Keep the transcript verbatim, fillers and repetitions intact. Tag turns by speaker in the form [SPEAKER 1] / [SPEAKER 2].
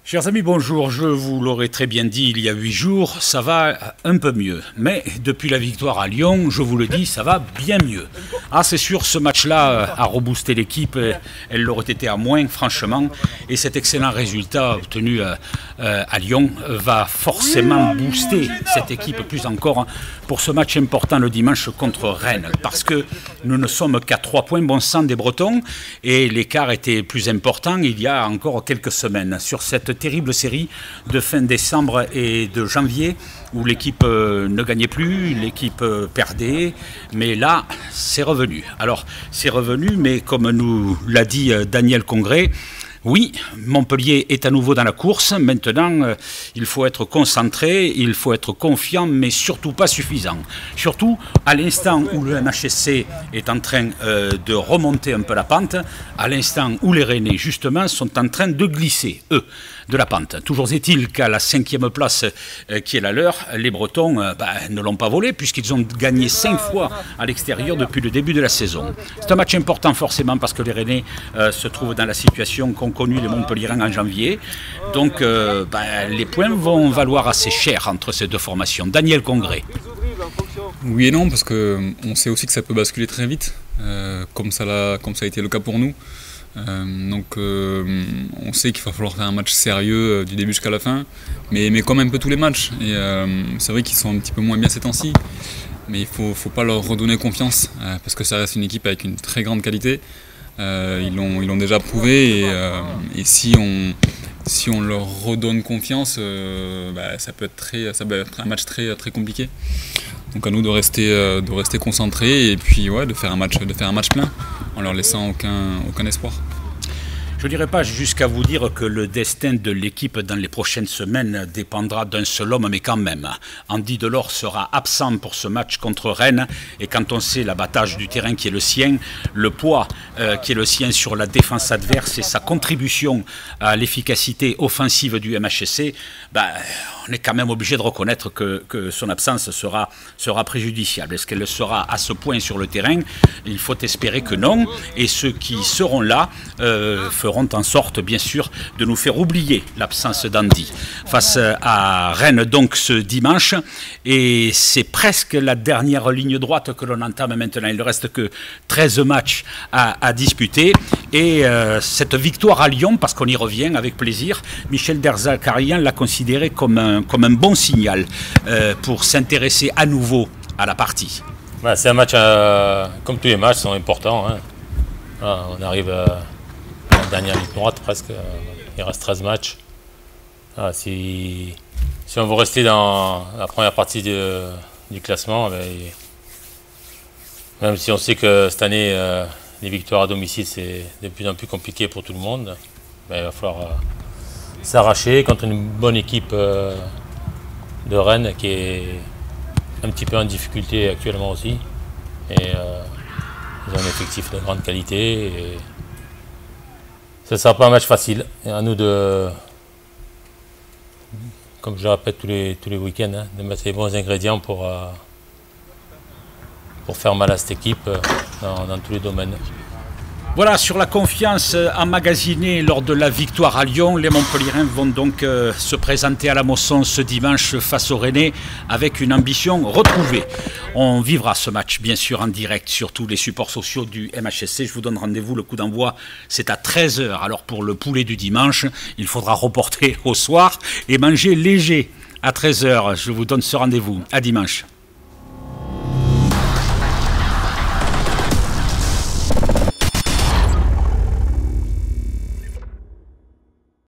[SPEAKER 1] Chers amis, bonjour. Je vous l'aurais très bien dit il y a huit jours, ça va un peu mieux. Mais depuis la victoire à Lyon, je vous le dis, ça va bien mieux. Ah, c'est sûr, ce match-là a reboosté l'équipe. Elle l'aurait été à moins, franchement. Et cet excellent résultat obtenu à Lyon va forcément booster cette équipe plus encore pour ce match important le dimanche contre Rennes. Parce que nous ne sommes qu'à trois points bon sang des Bretons et l'écart était plus important il y a encore quelques semaines. Sur cette terrible série de fin décembre et de janvier où l'équipe ne gagnait plus, l'équipe perdait, mais là c'est revenu. Alors c'est revenu, mais comme nous l'a dit Daniel Congré, oui, Montpellier est à nouveau dans la course. Maintenant, euh, il faut être concentré, il faut être confiant, mais surtout pas suffisant. Surtout, à l'instant où le M H S C est en train euh, de remonter un peu la pente, à l'instant où les Rennais, justement, sont en train de glisser, eux, de la pente. Toujours est-il qu'à la cinquième place euh, qui est la leur, les Bretons euh, bah, ne l'ont pas volé, puisqu'ils ont gagné cinq fois à l'extérieur depuis le début de la saison. C'est un match important, forcément, parce que les Rennais euh, se trouvent dans la situation qu'on connu les Montpelliérains en janvier. Donc euh, ben, les points vont valoir assez cher entre ces deux formations. Daniel Congré.
[SPEAKER 2] Oui et non, parce qu'on sait aussi que ça peut basculer très vite, euh, comme, ça l'a, comme ça a été le cas pour nous. Euh, donc euh, on sait qu'il va falloir faire un match sérieux euh, du début jusqu'à la fin, mais, mais comme un peu tous les matchs. Et euh, c'est vrai qu'ils sont un petit peu moins bien ces temps-ci, mais il ne faut, faut pas leur redonner confiance, euh, parce que ça reste une équipe avec une très grande qualité. Euh, ils l'ont ils l'ont déjà prouvé et, euh, et si, on, si on leur redonne confiance, euh, bah, ça, peut être très, ça peut être un match très, très compliqué. Donc à nous de rester, euh, de rester concentrés et puis ouais, de, faire un match, de faire un match plein en leur laissant aucun, aucun espoir.
[SPEAKER 1] Je ne dirais pas jusqu'à vous dire que le destin de l'équipe dans les prochaines semaines dépendra d'un seul homme, mais quand même. Andy Delors sera absent pour ce match contre Rennes et quand on sait l'abattage du terrain qui est le sien, le poids euh, qui est le sien sur la défense adverse et sa contribution à l'efficacité offensive du M H S C, ben, on est quand même obligé de reconnaître que, que son absence sera, sera préjudiciable. Est-ce qu'elle sera à ce point sur le terrain? Il faut espérer que non. Et ceux qui seront là euh, feront en sorte, bien sûr, de nous faire oublier l'absence d'Andy face à Rennes, donc, ce dimanche. Et c'est presque la dernière ligne droite que l'on entame maintenant. Il ne reste que treize matchs à, à disputer. Et euh, cette victoire à Lyon, parce qu'on y revient avec plaisir, Michel Derzakarian l'a considéré comme un, comme un bon signal euh, pour s'intéresser à nouveau à la partie.
[SPEAKER 3] Ouais, c'est un match, euh, comme tous les matchs, sont importants. Hein. Voilà, on arrive à la dernière ligne droite presque. Il reste treize matchs. Voilà, si, si on veut rester dans la première partie de, du classement, ben, même si on sait que cette année, euh, les victoires à domicile, c'est de plus en plus compliqué pour tout le monde, ben, il va falloir euh, s'arracher contre une bonne équipe euh, de Rennes qui est un petit peu en difficulté actuellement aussi. Et euh, ils ont un effectif de grande qualité. Et ce ne sera pas un match facile. Et à nous de, comme je le répète tous les, tous les week-ends, hein, de mettre les bons ingrédients pour, euh, pour faire mal à cette équipe euh, dans, dans tous les domaines.
[SPEAKER 1] Voilà, sur la confiance emmagasinée lors de la victoire à Lyon, les Montpelliérains vont donc euh, se présenter à la Mosson ce dimanche face aux Rennais avec une ambition retrouvée. On vivra ce match bien sûr en direct sur tous les supports sociaux du M H S C. Je vous donne rendez-vous, le coup d'envoi c'est à treize heures. Alors pour le poulet du dimanche, il faudra reporter au soir et manger léger à treize heures. Je vous donne ce rendez-vous. À dimanche.